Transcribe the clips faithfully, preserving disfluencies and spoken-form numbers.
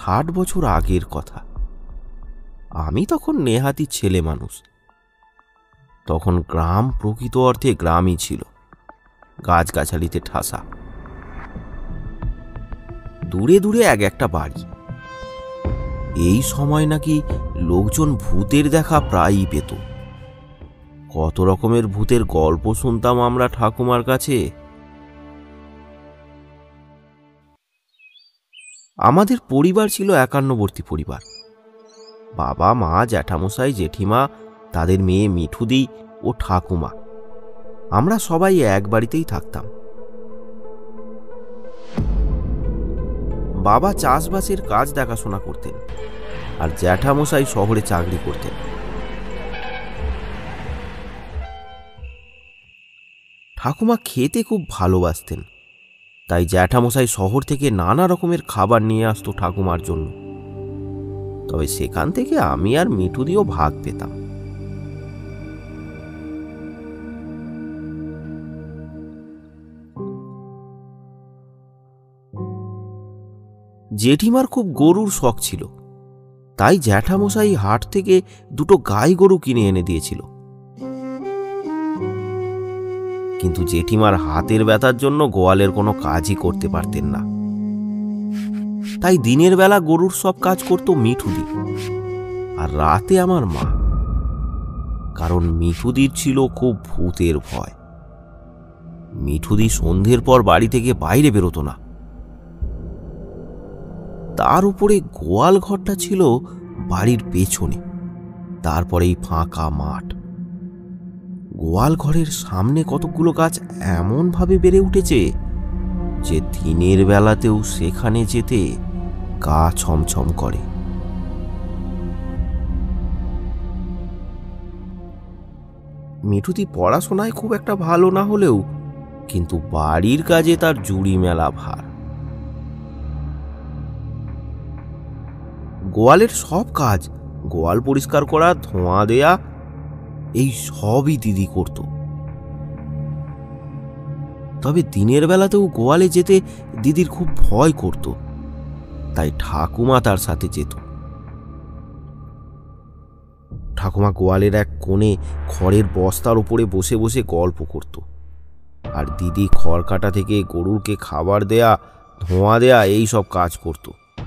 ষাট বছর আগের কথা। আমি তখন নেহাতি ছেলে মানুষ। তখন গ্রাম প্রকৃত অর্থে গ্রামই ছিল, গাছগাছালিতে ঠাসা। দূরে দূরে এক একটা বাড়ি। এই সময় নাকি লোকজন ভূতের দেখা প্রায়ই পেত। কত রকমের ভূতের গল্প শুনতাম আমরা ঠাকুমার কাছে। আমাদের পরিবার ছিল একান্নবর্তী পরিবার। বাবা, মা, জ্যাঠামশাই, জেঠিমা, তাদের মেয়ে মিঠুদি ও ঠাকুমা, আমরা সবাই এক বাড়িতেই থাকতাম। বাবা চাষবাসের কাজ দেখাশোনা করতেন, আর জ্যাঠামশাই শহরে চাকরি করতেন। ঠাকুমা খেতে খুব ভালোবাসতেন, তাই জ্যাঠামশাই শহর থেকে নানা রকমের খাবার নিয়ে আসতো ঠাকুমার জন্য। তবে সেখান থেকে আমি আর মিঠুদিও ভাগ পেতাম। জেঠিমার খুব গরুর শখ ছিল, তাই জ্যাঠামশাই হাট থেকে দুটো গাই গরু কিনে এনে দিয়েছিল। কিন্তু জেঠিমার হাতের ব্যথার জন্য গোয়ালের কোনো কাজই করতে পারতেন না, তাই দিনের বেলা গরুর সব কাজ করত মিঠুদি, আর রাতে আমার মা। কারণ মিঠুদির ছিল খুব ভূতের ভয়। মিঠুদি সন্ধ্যের পর বাড়ি থেকে বাইরে বেরোতো না। তার উপরে গোয়াল ঘরটা ছিল বাড়ির পেছনে, তারপরেই ফাঁকা মাঠ। গোয়াল ঘরের সামনে কতগুলো গাছ এমন ভাবে বেড়ে উঠেছে যে দিনের বেলাতেও সেখানে যেতে গা ছমছম করে। মিঠুদি পড়াশোনায় খুব একটা ভালো না হলেও কিন্তু বাড়ির কাজে তার জুড়ি মেলা ভার। গোয়ালের সব কাজ, গোয়াল পরিষ্কার করা, ধোঁয়া দেয়া, এই সবই দিদি করত। তবে দিনের বেলাতেও গোয়ালে যেতে দিদির খুব ভয় করত, তাই ঠাকুমা তার সাথে যেত। ঠাকুমা গোয়ালের এক কোণে খড়ের বস্তার উপরে বসে বসে গল্প করত, আর দিদি খড় কাটা থেকে গরুকে খাবার দেয়া, ধোঁয়া দেয়া এই সব কাজ করত।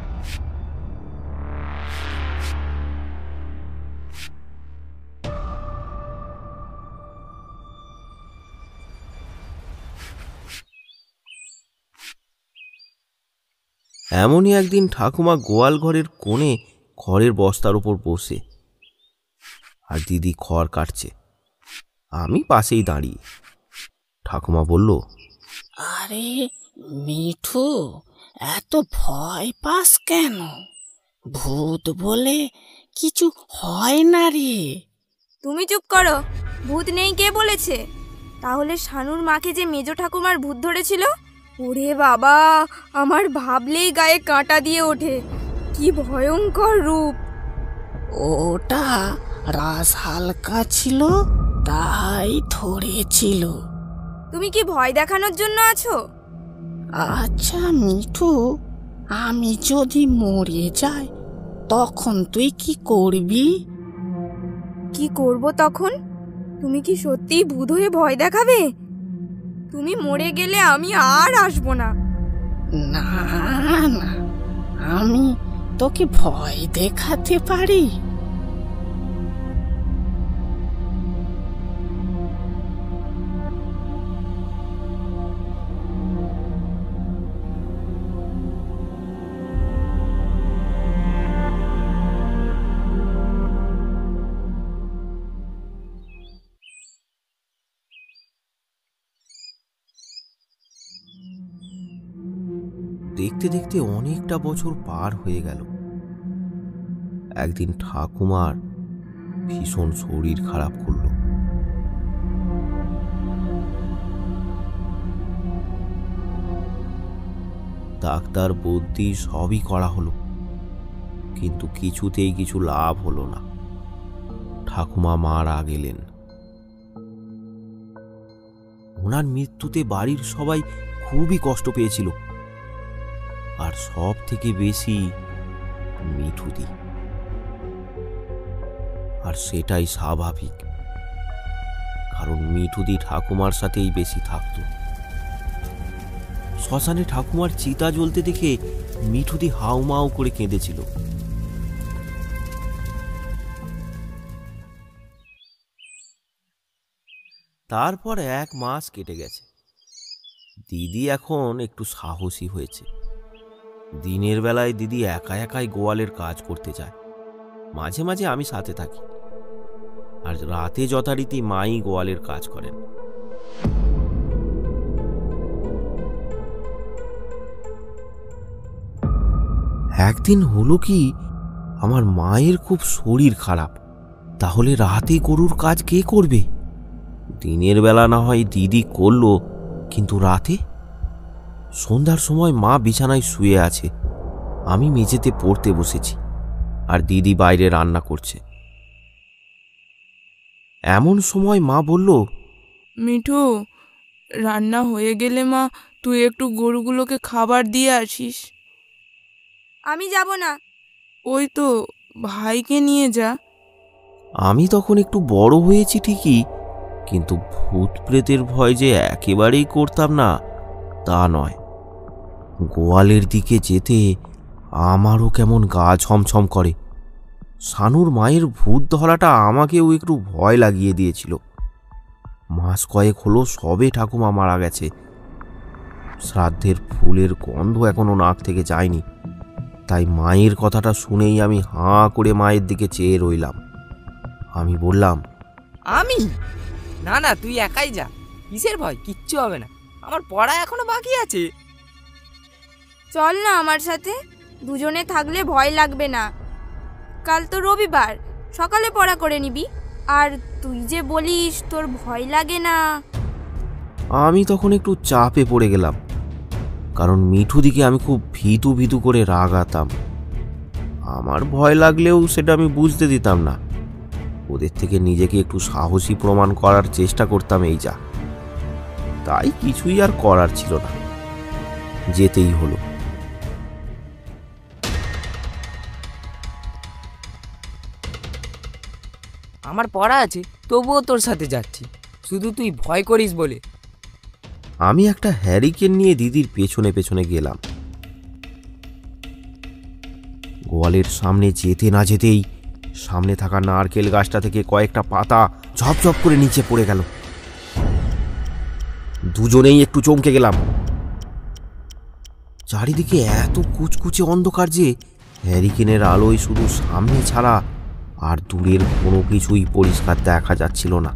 এমনই একদিন ঠাকুমা গোয়াল ঘরের কোণে খড়ের বস্তার উপর বসে, আর দিদি খড় কাটছে, আমি পাশেই দাঁড়িয়ে। ঠাকুমা বলল, আরে মিঠু, এত ভয় পাস কেন? ভূত বলে কিছু হয় না রে। তুমি চুপ করো, ভূত নেই কে বলেছে? তাহলে শানুর মাকে যে মেজ ঠাকুমার ভূত ধরেছিল, ওরে বাবা, আমার ভাবলেই গায়ে কাঁটা দিয়ে ওঠে। কি ভয়ঙ্কর রূপ! ওটা রাস হালকা ছিল, তাই ধরেছিল। তুমি কি ভয় দেখানোর জন্য আছো? আচ্ছা মিঠু, আমি যদি মরে যাই তখন তুই কি করবি? কি করব তখন? তুমি কি সত্যি ভূত হয়ে ভয় দেখাবে? তুমি মরে গেলে আমি আর আসবো না। না না, আমি তোকে ভয় দেখাতে পারি। দেখতে দেখতে অনেকটা বছর পার হয়ে গেল। একদিন ঠাকুমার ভীষণ শরীর খারাপ করল। ডাক্তার বুদ্ধি সবই করা হলো, কিন্তু কিছুতেই কিছু লাভ হলো না। ঠাকুমা মারা গেলেন। ওনার মৃত্যুতে বাড়ির সবাই খুবই কষ্ট পেয়েছিল, আর সব থেকে বেশি মিঠুদি। আর সেটাই স্বাভাবিক, কারণ মিঠুদি ঠাকুমার সাথেই বেশি থাকত। শ্মশানে ঠাকুমার চিতা জ্বলতে দেখে মিঠুদি হাউমাউ করে কেঁদেছিল। তারপর এক মাস কেটে গেছে। দিদি এখন একটু সাহসী হয়েছে। দিনের বেলায় দিদি একা একাই গোয়ালের কাজ করতে যায়, মাঝে মাঝে আমি সাথে থাকি। আর রাতে যথারীতি মাই গোয়ালের কাজ করেন। একদিন হলো কি, আমার মায়ের খুব শরীর খারাপ। তাহলে রাতে গরুর কাজ কে করবে? দিনের বেলা না হয় দিদি করলো, কিন্তু রাতে? সন্ধ্যার সময় মা বিছানায় শুয়ে আছে, আমি মেঝেতে পড়তে বসেছি, আর দিদি বাইরে রান্না করছে। এমন সময় মা বলল, মিঠু, রান্না হয়ে গেলে মা তুই একটু গরুগুলোকে খাবার দিয়ে আসিস। আমি যাব না। ওই তো, ভাইকে নিয়ে যা। আমি তখন একটু বড় হয়েছি ঠিকই, কিন্তু ভূত প্রেতের ভয় যে একেবারেই করতাম না তা নয়। গোয়ালের দিকে যেতে আমারও কেমন গা ছমছম করে। শানুর মায়ের ভূত ধরাটা আমাকেও একটু ভয় লাগিয়ে দিয়েছিল। মাস কয়েক হলো সবে ঠাকুমা মারা গেছে। শ্রাদ্ধের ফুলের গন্ধ এখনো নাক থেকে যায়নি। তাই মায়ের কথাটা শুনেই আমি হাঁ করে মায়ের দিকে চেয়ে রইলাম। আমি বললাম, আমি? না না, তুই একাই যা। কিসের ভয়? কিচ্ছু হবে না, আমার পড়া এখনো বাকি আছে। চল না আমার সাথে, দুজনে থাকলে ভয় লাগবে না। কাল তো রবিবার, সকালে পড়া করে নিবি। আর তুই যে বলিস তোর ভয় লাগে না। আমি তখন একটু চাপে পড়ে গেলাম, কারণ মিঠুদিকে আমি খুব ভীতু ভীতু করে রাগাতাম। আমার ভয় লাগলেও সেটা আমি বুঝতে দিতাম না। ওদের থেকে নিজেকে একটু সাহসী প্রমাণ করার চেষ্টা করতাম, এই যা। তাই কিছুই আর করার ছিল না, যেতেই হলো। আমার পড়া আছে, তবুও তোর সাথে যাচ্ছি, শুধু তুই ভয় করিস বলে। আমি একটা হ্যারিকেন নিয়ে দিদির পেছনে পেছনে গেলাম। গোয়ালের সামনে যেতে না যেতেই সামনে থাকা নারকেল গাছটা থেকে কয়েকটা পাতা ঝপঝপ করে নিচে পড়ে গেল। দুজনেই একটু চমকে গেলাম। চারিদিকে এত কুচকুচে অন্ধকার যে হ্যারিকেনের আলোয় শুধু সামনে ছাড়া আর দূরের কোনো কিছুই পরিষ্কার দেখা যাচ্ছিল না।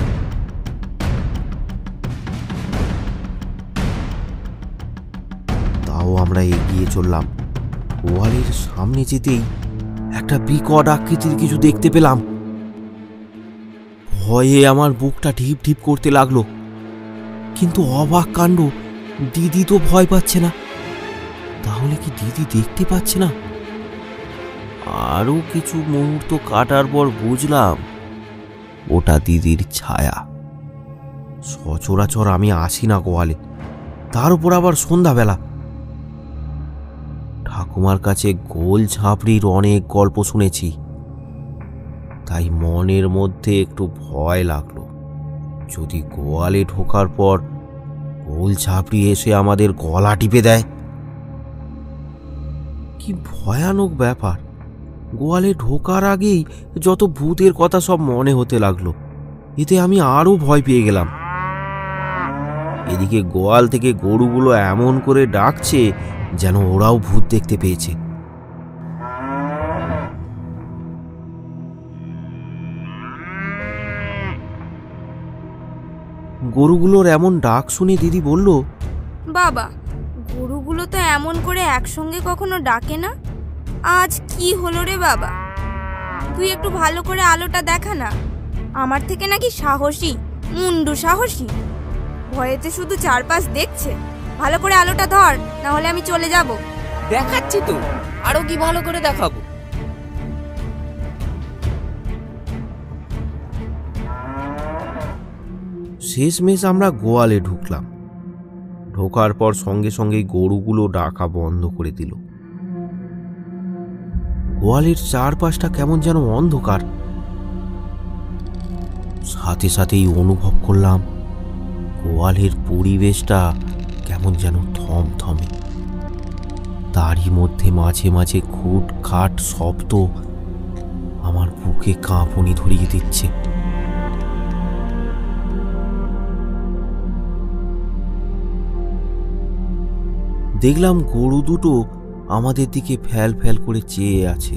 তাও আমরা এগিয়ে চললাম। গোয়ালের সামনে যেতেই একটা বিকট আকৃতির কিছু দেখতে পেলাম। ভয়ে আমার বুকটা ঢিপ ঢিপ করতে লাগলো। কিন্তু অবাক কাণ্ড, দিদি তো ভয় পাচ্ছে না। তাহলে কি দিদি দেখতে পাচ্ছে না? আরো কিছু মুহূর্ত কাটার পর বুঝলাম ওটা দিদির ছায়া। সচরাচর আমি আসি না গোয়ালে, তার উপর আবার সন্ধ্যাবেলা। ঠাকুমার কাছে গোল ঝাঁপড়ির অনেক গল্প শুনেছি, তাই মনের মধ্যে একটু ভয় লাগলো। যদি গোয়ালে ঢোকার পর গোল ঝাঁপড়ি এসে আমাদের গলা টিপে দেয়? কি ভয়ানক ব্যাপার! গোয়ালে ঢোকার আগেই যত ভূতের কথা সব মনে হতে লাগলো। এতে আমি আরো ভয় পেয়ে গেলাম। এদিকে গোয়াল থেকে গরুগুলো এমন করে ডাকছে যেন ওরাও ভূত দেখতে পেয়েছে। গরুগুলোর এমন ডাক শুনে দিদি বলল, বাবা, গরুগুলো তো এমন করে একসঙ্গে কখনো ডাকে না। আজ কি হলো রে বাবা? তুই একটু ভালো করে আলোটা দেখা না। আমার থেকে নাকি সাহসী, মুন্ডু সাহসী। ভয়েতে শুধু চারপাশ দেখছে। ভালো করে আলোটা ধর, না হলে আমি চলে যাব। দেখাচ্ছি তো, আরো কি ভালো করে দেখাবো। শেষমেশ আমরা গোয়ালে ঢুকলাম। ঢোকার পর সঙ্গে সঙ্গে গরুগুলো ডাকা বন্ধ করে দিল। গোয়ালের চারপাশটা কেমন যেন অন্ধকার। সাথে সাথেই অনুভব করলাম গোয়ালের পরিবেশটা কেমন যেন থমথমে। তারই মধ্যে মাঝে মাঝে খুট খাট শব্দ আমার বুকে কাঁপুনি ধরিয়ে দিচ্ছে। দেখলাম গরু দুটো আমাদের দিকে ফ্যাল ফ্যাল করে চেয়ে আছে।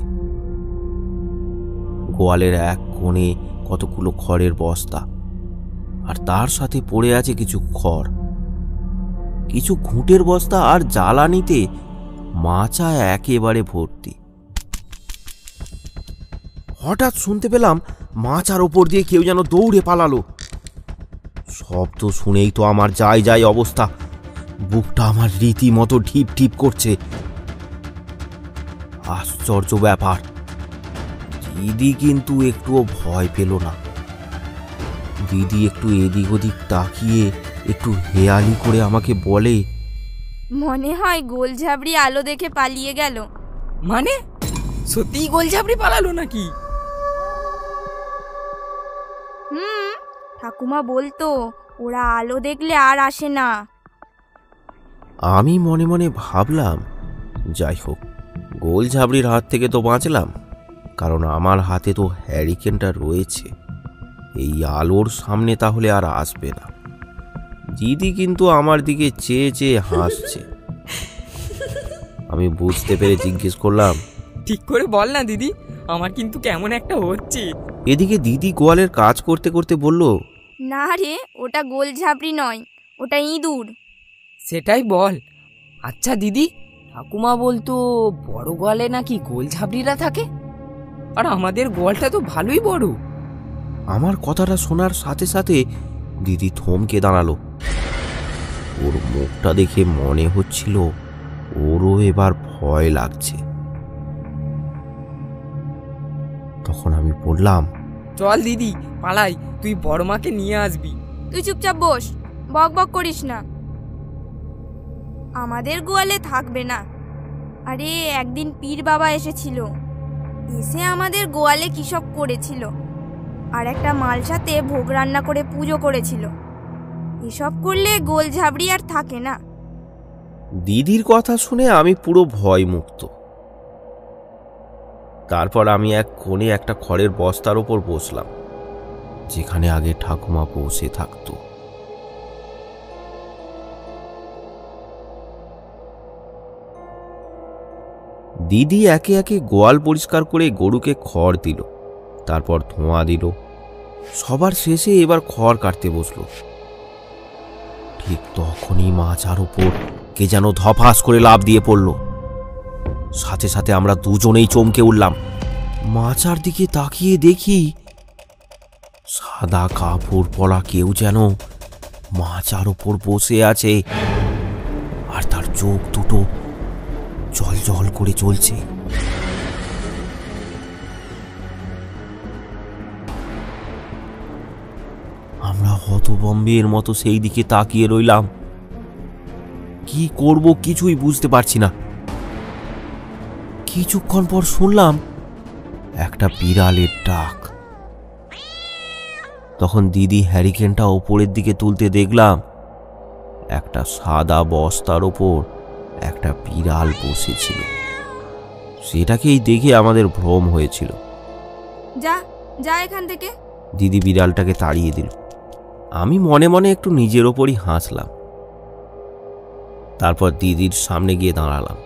গোয়ালের এক কোণে কতগুলো খড়ের বস্তা, আর তার সাথে পড়ে আছে কিছু খড়, কিছু ঘুঁটের বস্তা, আর জ্বালানিতে মাচা একেবারে ভর্তি। হঠাৎ শুনতে পেলাম মাচার ওপর দিয়ে কেউ যেন দৌড়ে পালালো। শব্দ শুনেই তো আমার যাই যাই অবস্থা, বুকটা আমার রীতিমতো ঢিপ ঢিপ করছে। আশ্চর্য ব্যাপার, দিদি কিন্তু একটুও ভয় পেল না। দিদি একটু এদিক ওদিক তাকিয়ে একটু হেয়ালি করে আমাকে বলে, মনে হয় গোলঝাবড়ি আলো দেখে পালিয়ে গেল। মানে সত্যিই গোলঝাবড়ি পালালো নাকি? হুম, ঠাকুমা বলতো ওরা আলো দেখলে আর আসে না। আমি মনে মনে ভাবলাম, যাই হোক, গোলঝাবড়ির হাত থেকে তো বাঁচলাম, কারণ আমার হাতে তো হ্যারিকেনটা রয়েছে। এই আলোর সামনে তাহলে আর আসবে না। দিদি কিন্তু আমার দিকে চেয়ে চেয়ে হাসছে। আমি বুঝতে পেরে জিজ্ঞেস করলাম, ঠিক করে বল না দিদি, আমার কিন্তু কেমন একটা হচ্ছে। এদিকে দিদি গোয়ালের কাজ করতে করতে বলল, না রে, ওটা গোলঝাবড়ি নয়, ওটা ইঁদুর। সেটাই বল। আচ্ছা দিদি, ঠাকুমা বলতো বড় গোয়ালে নাকি গোলঝাবড়িরা থাকে, আর আমাদের গোয়ালটা তো ভালোই বড়। আমার কথাটা শোনার সাথে সাথে দিদি থমকে দাঁড়ালো। ওর মুখটা দেখে মনে হচ্ছিল ওরও এবার ভয় লাগছে। তখন আমি বললাম, চল দিদি পালাই, তুই বড় মাকে নিয়ে আসবি। তুই চুপচাপ বস, বক বক করিস না। আমাদের গোয়ালে থাকবে না। আরে একদিন পীর বাবা এসেছিল, এসে আমাদের গোয়ালে কি সব করেছিল, আর একটা মালসাতে ভোগ রান্না করে পুজো করেছিল। এসব করলে গোলঝাবড়ি আর থাকে না। দিদির কথা শুনে আমি পুরো ভয় মুক্ত। তারপর আমি এক কোণে একটা খড়ের বস্তার ওপর বসলাম, যেখানে আগে ঠাকুমা বসে থাকতো। দিদি একে একে গোয়াল পরিষ্কার করে গরুকে খড় দিল, তারপর ধোঁয়া দিল। সবার শেষে এবার খড় কাটতে বসলো। ঠিক তখনই মাচার উপর কে যেন ধপাস করে লাফ দিয়ে পড়ল। সাথে সাথে আমরা দুজনেই চমকে উঠলাম। মাচার দিকে তাকিয়ে দেখি সাদা কাপড় পরা কেউ যেন মাচার উপর বসে আছে, আর তার চোখ দুটো জল জল করে চলছে। আমরা হতভম্বের মতো সেই দিকে তাকিয়ে রইলাম। কি করব কিছুই বুঝতে পারছি না। কিছুক্ষণ পর শুনলাম একটা বিড়ালের ডাক। তখন দিদি হ্যারিকেনটা ওপরের দিকে তুলতে দেখলাম একটা সাদা বস্তার ওপর একটা বিড়াল বসেছিল। সেটাকেই দেখে আমাদের ভ্রম হয়েছিল। যা যা এখান থেকে। দিদি বিড়ালটাকে তাড়িয়ে দিল। আমি মনে মনে একটু নিজের ওপরই হাসলাম। তারপর দিদির সামনে গিয়ে দাঁড়ালাম।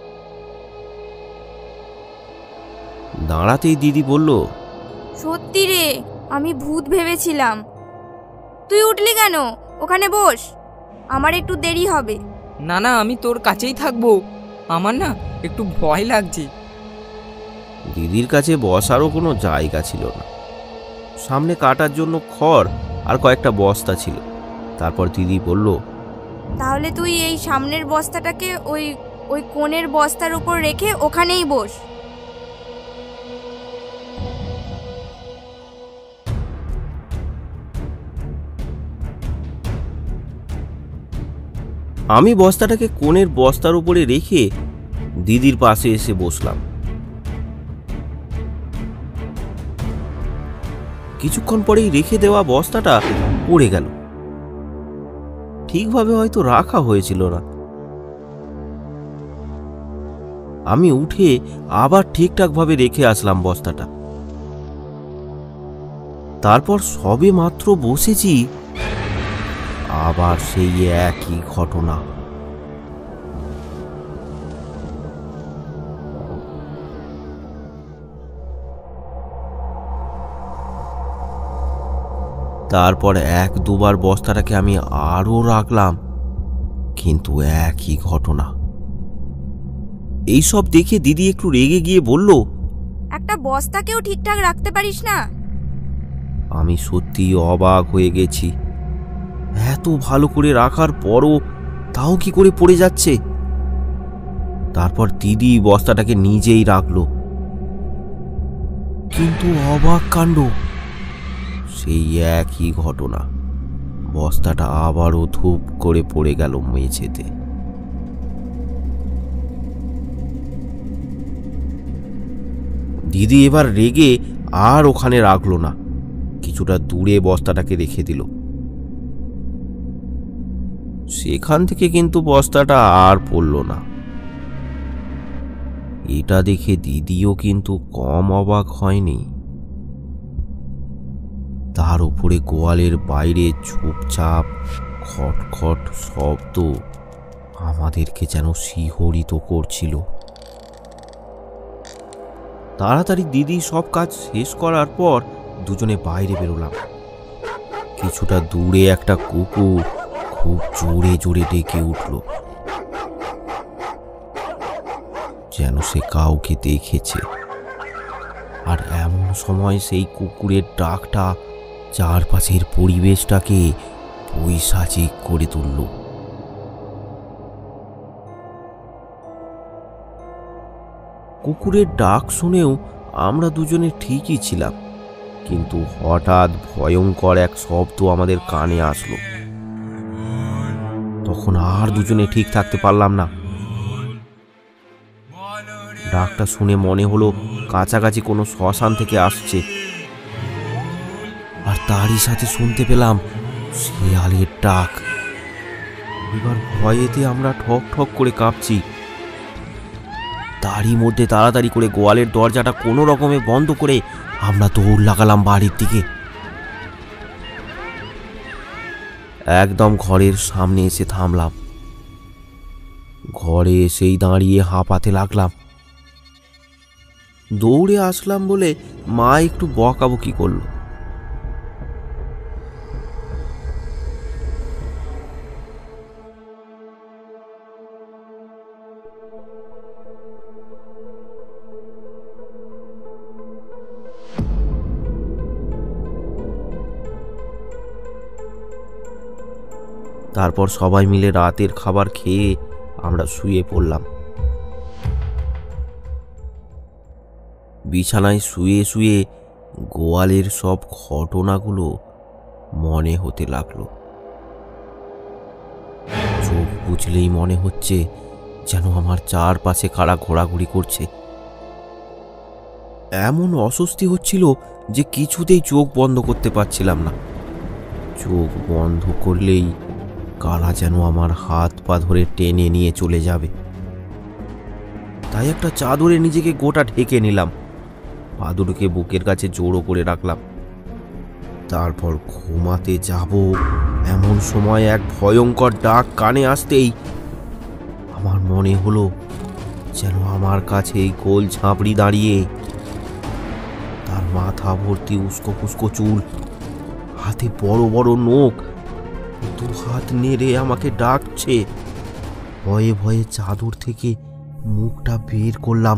দাঁড়াতেই দিদি বলল, সত্যি রে, আমি ভূত ভেবেছিলাম। তুই উঠলি কেন? ওখানে বস, আমার একটু দেরি হবে। না না, আমি তোর কাছেই থাকবো, আমার না একটু ভয় লাগছে। দিদির কাছে বসারও কোনো জায়গা ছিল না। সামনে কাটার জন্য খড় আর কয়েকটা বস্তা ছিল। তারপর দিদি বলল, তাহলে তুই এই সামনের বস্তাটাকে ওই ওই কোণের বস্তার উপর রেখে ওখানেই বস। আমি বস্তাটাকে কোণের বস্তার উপরে রেখে দিদির পাশে এসে বসলাম। কিছুক্ষণ পরেই রেখে দেওয়া বস্তাটা পড়ে গেল। ঠিকভাবে হয়তো রাখা হয়েছিল না। আমি উঠে আবার ঠিকঠাক ভাবে রেখে আসলাম বস্তাটা। তারপর সবে মাত্র বসেছি, আবার সেই একই ঘটনা। তারপর এক দুবার বস্তাটাকে আমি আরো রাখলাম, কিন্তু একই ঘটনা। এইসব দেখে দিদি একটু রেগে গিয়ে বলল, একটা বস্তাকেও ঠিকঠাক রাখতে পারিস না? আমি সত্যি অবাক হয়ে গেছি। এত ভালো করে রাখার পরও তাও কি করে পড়ে যাচ্ছে। তারপর দিদি বস্তাটাকে নিজেই রাখলো, কিন্তু অবাক কাণ্ড, সেই একই ঘটনা। বস্তাটা আবারও ধূপ করে পড়ে গেল মেঝেতে। দিদি এবার রেগে আর ওখানে রাখলো না, কিছুটা দূরে বস্তাটাকে রেখে দিল। সেখান থেকে কিন্তু বস্তাটা আর পড়ল না। এটা দেখে দিদিও কিন্তু কম অবাক হয়নি। তার উপরে গোয়ালের বাইরে চুপচাপ খটখট শব্দ আমাদেরকে যেন শিহরিত করছিল। তাড়াতাড়ি দিদি সব কাজ শেষ করার পর দুজনে বাইরে বেরোলাম। কিছুটা দূরে একটা কুকুর খুব জোরে জোরে ডেকে উঠল, যেন সে কাউকে দেখেছে। আর এমন সময় সেই কুকুরের ডাকটা চারপাশের পরিবেশটাকে পৈশাচিক করে তুলল। কুকুরের ডাক শুনেও আমরা দুজনে ঠিকই ছিলাম, কিন্তু হঠাৎ ভয়ঙ্কর এক শব্দ আমাদের কানে আসলো। তখন আর দুজনে ঠিক থাকতে পারলাম না। ডাকটা শুনে মনে হলো কাছাকাছি কোনো শ্মশান থেকে আসছে, আর তারই সাথে শুনতে পেলাম শিয়ালের ডাক। এবার ভয়েতে আমরা ঠক ঠক করে কাঁপছি। তারই মধ্যে তাড়াতাড়ি করে গোয়ালের দরজাটা কোনো রকমে বন্ধ করে আমরা দৌড় লাগালাম বাড়ির দিকে। একদম ঘরের সামনে এসে থামলাম। ঘরে এসেই দাঁড়িয়ে হাঁপাতে লাগলাম। দৌড়ে আসলাম বলে মা একটু বকাবকি করল। তারপর সবাই মিলে রাতের খাবার খেয়ে আমরা শুয়ে পড়লাম। বিছানায় শুয়ে শুয়ে গোয়ালের সব ঘটনাগুলো মনে হতে লাগলো। চোখ বুঝলেই মনে হচ্ছে যেন আমার চারপাশে কারা ঘোরাঘুরি করছে। এমন অস্বস্তি হচ্ছিল যে কিছুতেই চোখ বন্ধ করতে পারছিলাম না। চোখ বন্ধ করলেই কারা যেন আমার হাত পা ধরে টেনে নিয়ে চলে যাবে। তাই একটা চাদরে নিজেকে গোটা ঢেকে নিলাম, পা দুটোকে বুকের কাছে জোড়ো করে রাখলাম। তারপর ঘুমাতে যাব এমন সময় এক ভয়ঙ্কর ডাক কানে আসতেই আমার মনে হলো যেন আমার কাছে এই গোল ঝাঁপড়ি দাঁড়িয়ে, তার মাথা ভর্তি উস্কো ফুস্কো চুল, হাতে বড় বড় নখ, দু হাত নেড়ে আমাকে ডাকছে। ভয়ে ভয়ে চাদর থেকে মুখটা বের করলাম।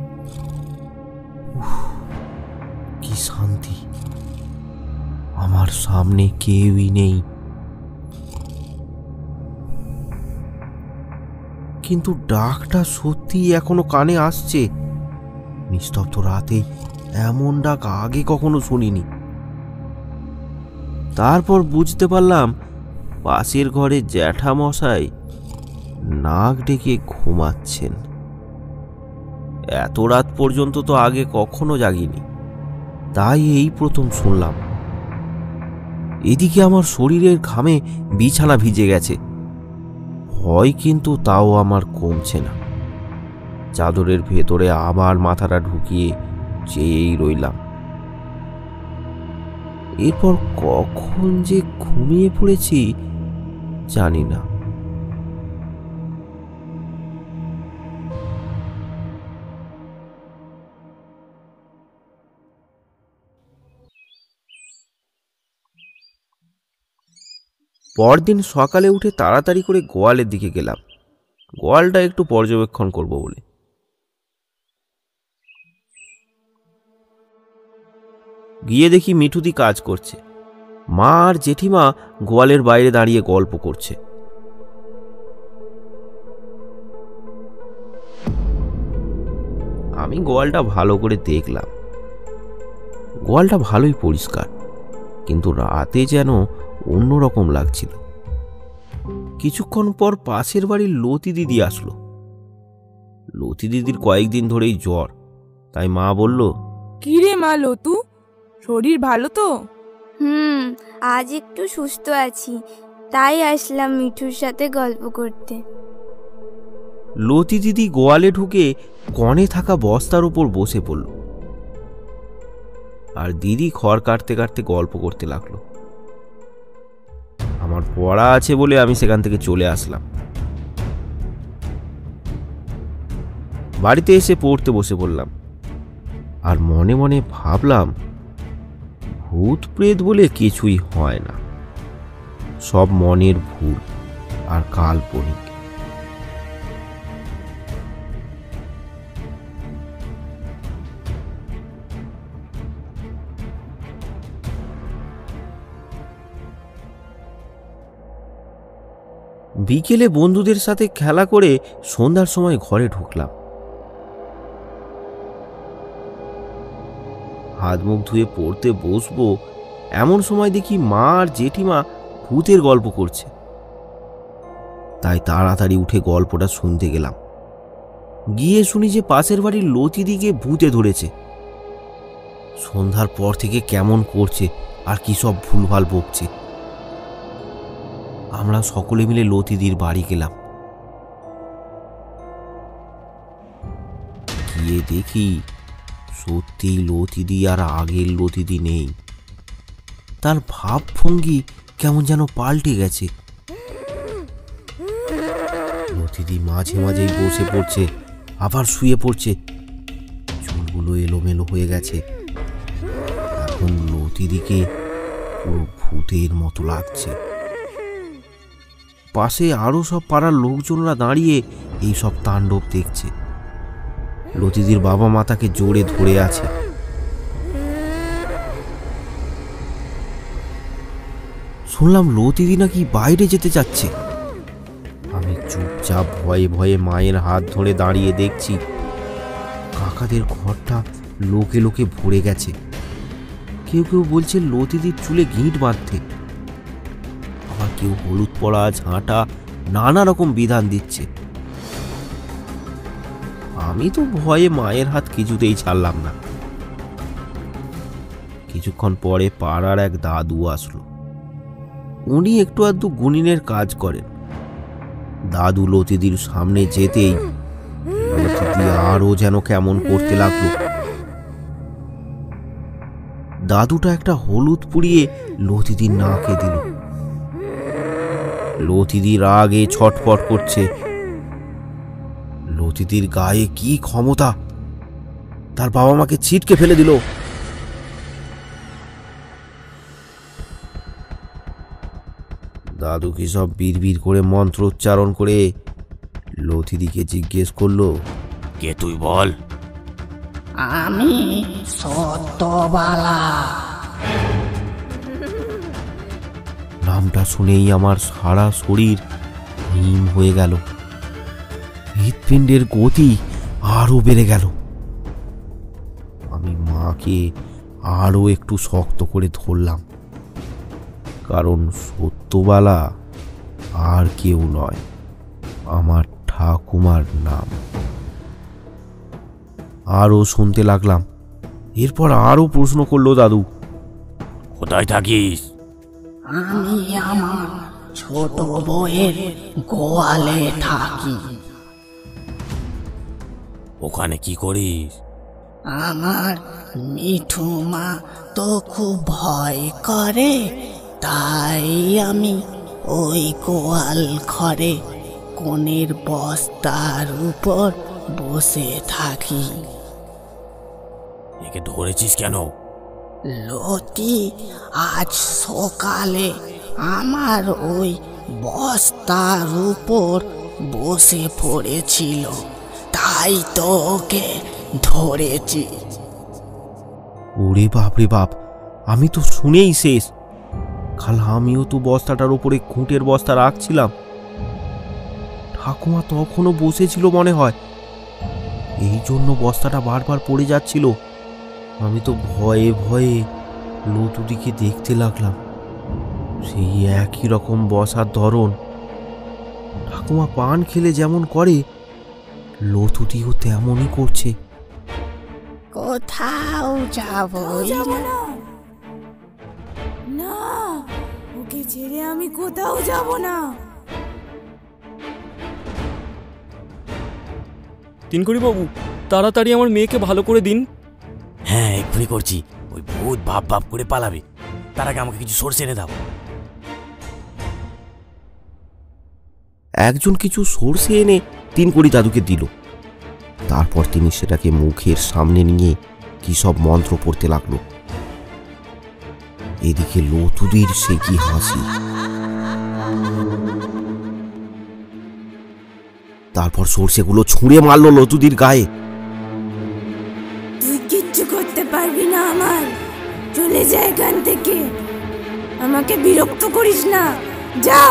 উফ, কি শান্তি! আমার সামনে কেউই নেই, কিন্তু ডাকটা সত্যি এখনো কানে আসছে। নিস্তব্ধ রাতে এমন ডাক আগে কখনো শুনিনি। তারপর বুঝতে পারলাম পাশের ঘরে জ্যাঠামশাই নাক ডেকে ঘুমাচ্ছেন। এত রাত পর্যন্ত তো আগে কখনো জাগিনি। তাই এই প্রথম শুনলাম। এদিকে আমার শরীরের ঘামে বিছানা ভিজে গেছে, ভয় কিন্তু তাও আমার কমছে না। চাদরের ভেতরে আবার মাথাটা ঢুকিয়ে চেয়েই রইলাম। এরপর কখন যে ঘুমিয়ে পড়েছি জানি না। পরদিন সকালে উঠে তাড়াতাড়ি করে গোয়ালের দিকে গেলাম, গোয়ালটা একটু পর্যবেক্ষণ করব বলে। গিয়ে দেখি মিঠুদি কাজ করছে, মা আর জেঠিমা গোয়ালের বাইরে দাঁড়িয়ে গল্প করছে। আমি গোয়ালটা ভালো করে দেখলাম। গোয়ালটা ভালোই পরিষ্কার, কিন্তু রাতে যেন অন্যরকম লাগছিল। কিছুক্ষণ পর পাশের বাড়ির লতি দিদি আসলো। লতি দিদির কয়েকদিন ধরেই জ্বর, তাই মা বলল, কি রে মা লতু, শরীর ভালো তো? হুম, আজ একটু সুস্থ আছি, তাই আসলাম মিঠুর সাথে গল্প করতে। লতি দিদি গোয়ালে ঢুকে কনে থাকা বস্তার উপর বসে পড়ল, আর দিদি খড় কাটতে কাটতে গল্প করতে লাগলো। আমার পড়া আছে বলে আমি সেখান থেকে চলে আসলাম। বাড়িতে এসে পড়তে বসে পড়লাম, আর মনে মনে ভাবলাম, ভূত প্রেত বলে কিছুই হয় না, সব মনের ভুল আর কাল্পনিক। বিকেলে বন্ধুদের সাথে খেলা করে সন্ধ্যার সময় ঘরে ঢুকলাম। হাত মুখ ধুয়ে পড়তে বসবো, এমন সময় দেখি মা আর জেঠিমা ভূতের গল্প করছে। তাই তাড়াতাড়ি উঠে গল্পটা শুনতে গেলাম। গিয়ে শুনি যে পাশের বাড়ির লতিদিকে ভূতে ধরেছে। সন্ধ্যার পর থেকে কেমন করছে আর কি সব ভুলভাল বকছে। আমরা সকলে মিলে লতিদির বাড়ি গেলাম। গিয়ে দেখি সত্যি লতিদি আর আগের লতিদি নেই। তার ভাবভঙ্গি কেমন যেন পাল্টে গেছে। লতিদি মাঝে মাঝেই বসে পড়ছে, আবার শুয়ে পড়ছে, চুলগুলো এলোমেলো হয়ে গেছে। এখন লতিদিকে পুরো ভূতের মতো লাগছে। পাশে আরো সব পাড়ার লোকজনরা দাঁড়িয়ে এই সব তাণ্ডব দেখছে। লতিদির বাবা মা তাকে জোরে ধরে আছে। শুনলাম লতিদি নাকি বাইরে যেতে চাচ্ছে। আমি চুপচাপ ভয়ে ভয়ে মায়ের হাত ধরে দাঁড়িয়ে দেখছি কাকাদের ঘরটা লোকে লোকে ভরে গেছে। কেউ কেউ বলছে লতিদির চুলে গিঁট বাঁধতে, আবার কেউ হলুদ পড়া ঝাঁটা নানা রকম বিধান দিচ্ছে। আমি তো ভয়ে মায়ের হাত কিছুতেই ছাড়লাম না। কিছুক্ষণ পরে পাড়ার এক দাদু আসলো। উনি একটু আধটু গুনিনের কাজ করেন। দাদু লতিদির সামনে যেতেই লতিদি আরো যেন কেমন করতে লাগলো। দাদুটা একটা হলুদ পুড়িয়ে লতিদির নাকে দিল। লতিদি রাগে ছটফট করছে। লতিদির গায়ে কি ক্ষমতা, তার বাবা মাকে ছিটকে ফেলে দিল। দাদু কি সব বিড়বিড় করে মন্ত্র উচ্চারণ করে লতিদিকে জিজ্ঞেস করলো, কে তুই বল? আমি সত্যবালা। নামটা শুনেই আমার সারা শরীর হিম হয়ে গেল। হৃৎপিণ্ডের গতি আরো বেড়ে গেল। আমি মাকে আরো একটু শক্ত করে ধরলাম, কারণ সত্যবালা আর কেউ নয়, আমার ঠাকুমার নাম। আরো শুনতে লাগলাম, এরপর আরো প্রশ্ন করলো দাদু, কোথায় থাকিস? আমি আমার ছোট বউয়ের গোয়ালে থাকি। ওখানে কি করিস? আমার মিঠু মা তো খুব ভয় করে, তাই আমি ওই গোয়াল ঘরে কোণের বস্তার উপর বসে থাকি। একে ধরেছিস কেন? লতি আজ সকালে আমার ওই বস্তার উপর বসে পড়েছিল, তাই তো ওকে ধরেছি। ওরে বাপ রে বাপ, আমি তো শুনেই শেষ। কাল আমিও তো বস্তাটার উপরে খুঁটের বস্তা রাখছিলাম, ঠাকুমা তখনও বসেছিল মনে হয়, এই জন্য বস্তাটা বারবার পড়ে যাচ্ছিল। আমি তো ভয়ে ভয়ে লতুদিকে দেখতে লাগলাম, সেই একই রকম বসার ধরন। ঠাকুমা পান খেলে যেমন করে, লতুদিও তেমনই করছে। কোথাও যাব না, না, ওকে ছেড়ে আমি কোথাও যাব না। তিনকড়ি বাবু, তাড়াতাড়ি আমার মেয়েকে ভালো করে দিন। হ্যাঁ, এক্ষুনি করছি। ওই ভূত ভাব ভাব করে পালাবে, তার আগে আমাকে কিছু সরষে এনে দাও। একজন কিছু সরষে এনে তিনকড়ি দাদুকে দিল। তারপর তিনি সেটাকে মুখের সামনে নিয়ে কি সব মন্ত্র পড়তে লাগলো। এদিকে লতুদির সে কি হাসি। তারপর সরষেগুলো ছুঁড়ে মারলো লতুদির গায়ে। তুই কিচ্ছু করতে পারবি না আমার, চলে যা এখান থেকে, আমাকে বিরক্ত করিস না, যা।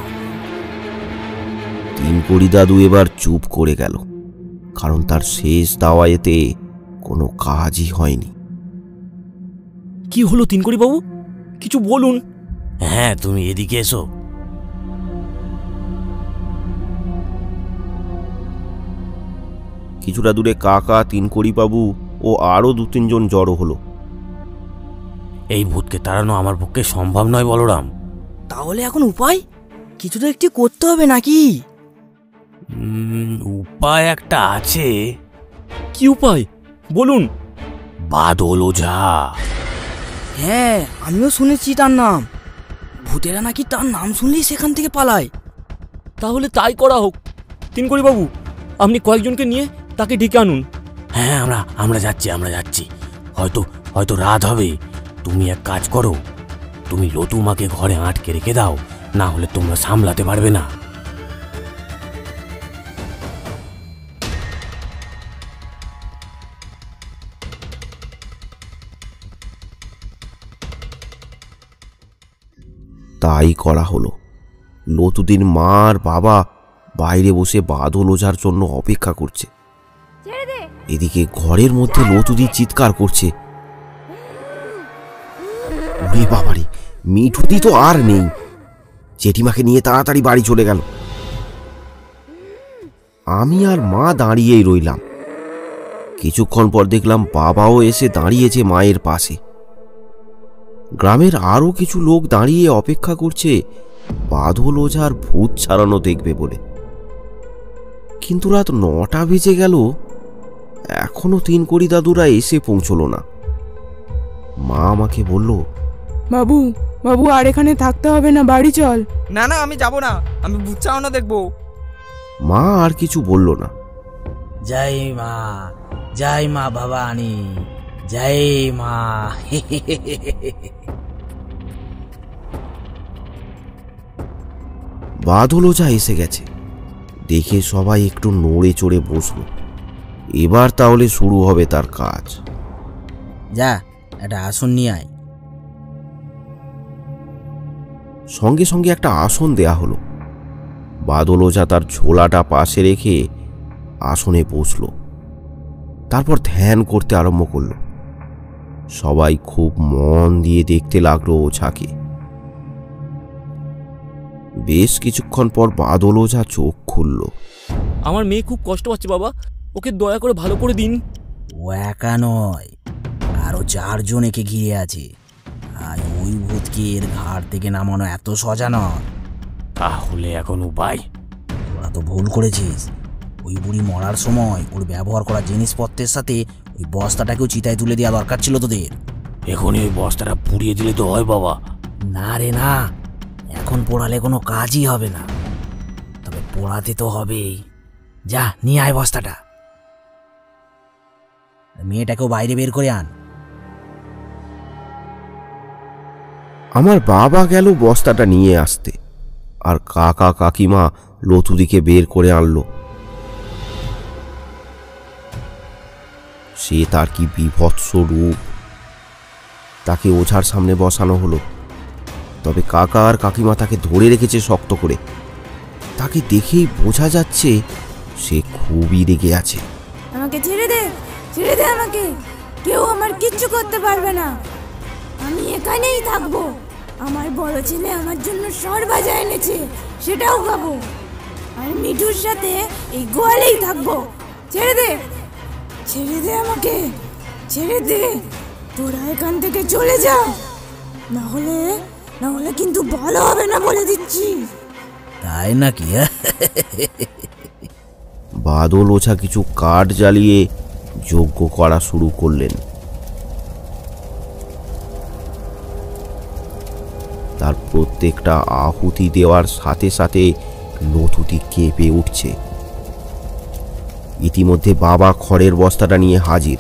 তিনকড়ি দাদু এবার চুপ করে গেল, কারণ তার শেষ দাওয়ায়েতে কোনো কাজই হয়নি। কি হলো তিনকড়ি বাবু, কিছু বলুন। হ্যাঁ, তুমি এদিকে এসো। কিছুটা দূরে কাকা, তিনকড়ি বাবু ও আরো দু তিনজন জড়ো হলো। এই ভূতকে তাড়ানো আমার পক্ষে সম্ভব নয় বলরাম। তাহলে এখন উপায় কিছু তো একটি করতে হবে নাকি? উম, উপায় একটা আছে। কি উপায় বলুন। বাদল ওঝা। হ্যাঁ, আমিও শুনেছি তার নাম। ভূতেরা নাকি তার নাম শুনলেই সেখান থেকে পালায়। তাহলে তাই করা হোক। তিনকড়ি বাবু, আপনি কয়েকজনকে নিয়ে তাকে ডেকে আনুন। হ্যাঁ, আমরা আমরা যাচ্ছি আমরা যাচ্ছি হয়তো হয়তো রাত হবে। তুমি এক কাজ করো, তুমি লতু মাকে ঘরে আটকে রেখে দাও, না হলে তোমরা সামলাতে পারবে না। তাই করা হলো। লতুদির মা আর বাবা বাইরে বসে বাদল ওঝার জন্য অপেক্ষা করছে। এদিকে ঘরের মধ্যে লতুদি চিৎকার করছে, ওরে বাবারে, মিঠুদি তো আর নেই। জেঠিমাকে নিয়ে তাড়াতাড়ি বাড়ি চলে গেল। আমি আর মা দাঁড়িয়েই রইলাম। কিছুক্ষণ পর দেখলাম বাবাও এসে দাঁড়িয়েছে মায়ের পাশে। গ্রামের আরো কিছু লোক দাঁড়িয়ে অপেক্ষা করছে বাদল ওঝার ভূত ছাড়ানো দেখবে বলে। কিন্তু রাত নটা বেজে গেল, এখনো তিনকড়ি দাদুরা এসে পৌঁছলো না। মা আমাকে বলল, বাবু বাবু আর এখানে থাকতে হবে না, বাড়ি চল। না না, আমি যাব না, আমি ভূত চাওয়ানো দেখবো। মা আর কিছু বলল না। জয় মা, জয় মা ভবানী, জয় মা। বাদল ওঝা এসে গেছে দেখে সবাই একটু নড়ে চড়ে বসলো। এবার তাহলে শুরু হবে তার কাজ। যা, একটা আসন নিয়ে আয়। সঙ্গে সঙ্গে একটা আসন দেয়া হলো। বাদল ওঝা তার ঝোলাটা পাশে রেখে আসনে বসল। তারপর ধ্যান করতে আরম্ভ করল। সবাই খুব মন দিয়ে দেখতে লাগলো ওঝাকে। বেশ কিছুক্ষণ পর বাদল ওঝা চোখ খুলল। আমার মেয়ে খুব কষ্ট পাচ্ছে বাবা, ওকে দয়া করে ভালো করে দিন। ও একা নয়, আরো চারজন একে ঘিরে আছে। আর ওই ভূতকে এর ঘাট থেকে নামানো এত সোজা নয়। তাহলে এখন উপায়? তোরা তো ভুল করেছিস। ওই বুড়ি মরার সময় ওর ব্যবহার করা জিনিসপত্রের সাথে ওই বস্তাটাকেও চিতায় তুলে দেওয়া দরকার ছিল তোদের। এখনই ওই বস্তাটা পুড়িয়ে দিলে তো হয় বাবা। না রে না, এখন পোড়ালে কোনো কাজই হবে না, তবে পোড়াতে তো হবেই। যা নিয়ে আয় বস্তাটা, মেয়েটাকেও বাইরে বের করে আন। আমার বাবা গেল বস্তাটা নিয়ে আসতে, আর কাকা কাকিমা লতুদিকে বের করে আনলো। সে তার কি বিভৎস রূপ! তাকে ওঝার সামনে বসানো হলো, তবে কাকা আর কাকিমা তাকে ধরে রেখেছে শক্ত করে। তাকে দেখেই বোঝা যাচ্ছে সে খুবই রেগে আছে। আমাকে ছেড়ে দে, ছেড়ে দে আমাকে, কেউ আমার কিচ্ছু করতে পারবে না, আমি এখানেই থাকবো। আমার বড় ছেলে আমার জন্য সরভাজা এনেছে, সেটাও খাবো, আর মিঠুর সাথে এই গোয়ালেই থাকবো। ছেড়ে দে, ছেড়ে দে আমাকে, ছেড়ে দে, তোরা এখান থেকে চলে যা, না হলে না হলে কিন্তু ভালো হবে না বলে দিচ্ছি। তাই নাকি? বাদল ওঝা কিছু কাঠ জ্বালিয়ে যজ্ঞ করা শুরু করলেন। তার প্রত্যেকটা আহুতি দেওয়ার সাথে সাথে লতুদি কেঁপে উঠছে। ইতিমধ্যে বাবা খড়ের বস্তাটা নিয়ে হাজির।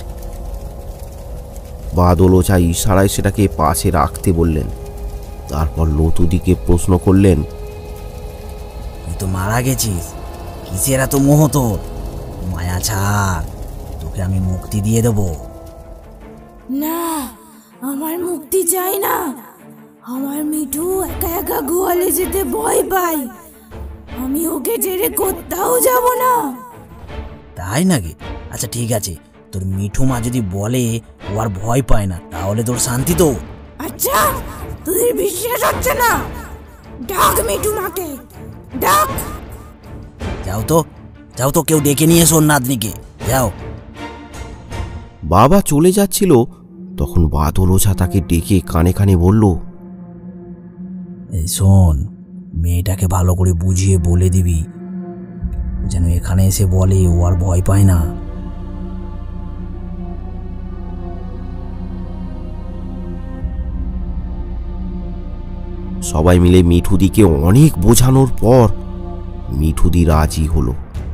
বাদল ওঝা ইশারায় সেটাকে পাশে রাখতে বললেন। তারপর লতুদিকে প্রশ্ন করলেন, তুই তো মারা গেছিস, কিসের এত মোহ তোর? মায়া ছাড়, তোকে আমি মুক্তি দিয়ে দেব। না, আমার মুক্তি চাই না, আমার মিঠু একা একা গোয়ালে যেতে ভয় পায়, আমি ওকে ছেড়ে কোথাও যাব না। তাই নাকি? আচ্ছা ঠিক আছে, তোর মিঠু মা যদি বলে ও আর ভয় পায় না, তাহলে তোর শান্তি তো। আচ্ছা, তোদের বিশ্বাস হচ্ছে না? ডাক মিঠু মাকে, ডাক। যাও তো, যাও তো, কেউ ডেকে নিয়ে এসো নাতনিকে, যাও। বাবা চলে যাচ্ছিল, তখন বাদল ওঝা তাকে ডেকে কানে কানে বলল, এই শোন, মেয়েটাকে ভালো করে বুঝিয়ে বলে দিবি যেন এখানে এসে বলে ও আর ভয় পায় না। সবাই মিলে মিঠুদিকে অনেক বোঝানোর পর মিঠুদি রাজি হলো।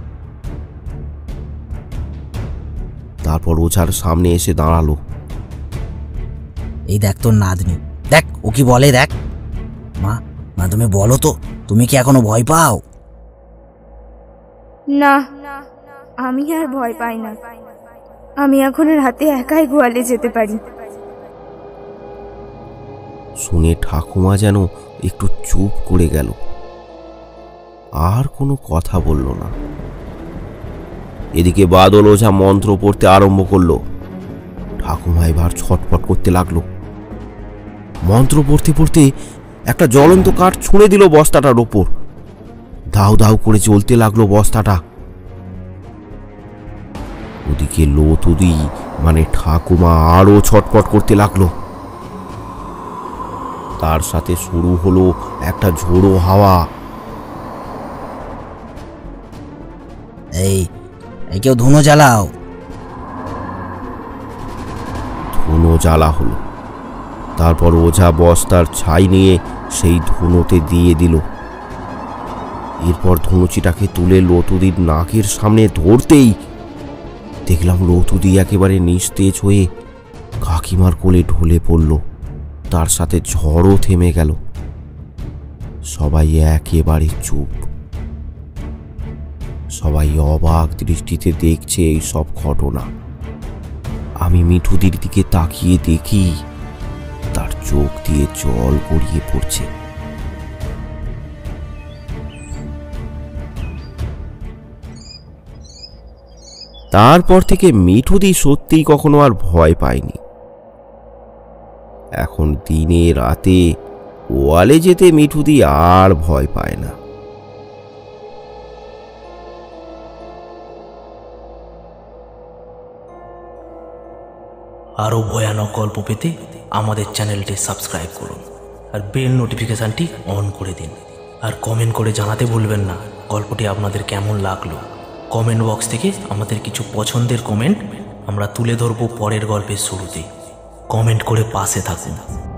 তারপর ওঝার সামনে এসে দাঁড়ালো। এই দেখ তোর নাতনি, দেখ ও কি বলে, দেখ। মা, মা তুমি বলো তো, তুমি কি এখনো ভয় পাও? না, আমি আর ভয় পাই না, আমি এখন রাতে একাই গোয়ালে যেতে পারি। শুনে ঠাকুমা যেন একটু চুপ করে গেল, আর কোনো কথা বলল না। এদিকে বাদল ওঝা মন্ত্র পড়তে আরম্ভ করলো। ঠাকুমা এবার ছটফট করতে লাগলো। মন্ত্র পড়তে পড়তে একটা জ্বলন্ত কাঠ ছুঁড়ে দিল বস্তাটার ওপর। দাউ দাউ করে জ্বলতে লাগলো বস্তাটা। ওদিকে লতুদি মানে ঠাকুমা আরো ছটফট করতে লাগলো। তার সাথে শুরু হলো একটা ঝোড়ো হাওয়া। এই এই কেউ ধুনো জ্বালাও। ধুনো জ্বালা হলো। তারপর ওঝা বস্তার ছাই নিয়ে সেই ধুনোতে দিয়ে দিল। এরপর ধুনুচিটাকে তুলে লতুদির নাকের সামনে ধরতেই দেখলাম লতুদি একেবারে নিস্তেজ হয়ে কাকিমার কোলে ঢলে পড়ল। তার সাথে ঝড়ও থেমে গেল। সবাই একেবারে চুপ। সবাই অবাক দৃষ্টিতে দেখছে এই সব ঘটনা। আমি মিঠুদির দিকে তাকিয়ে দেখি তার চোখ দিয়ে জল গড়িয়ে পড়ছে। তারপর থেকে মিঠুদি সত্যিই কখনো আর ভয় পায়নি। এখন দিনে রাতে ওয়ালে যেতে মিঠুদি আর ভয় পায় না। আরও ভয়ানক গল্প পেতে আমাদের চ্যানেলটি সাবস্ক্রাইব করুন আর বেল নোটিফিকেশানটি অন করে দিন। আর কমেন্ট করে জানাতে ভুলবেন না গল্পটি আপনাদের কেমন লাগলো। কমেন্ট বক্স থেকে আমাদের কিছু পছন্দের কমেন্ট আমরা তুলে ধরবো পরের গল্পের শুরুতে। কমেন্ট করে পাশে থাকুন।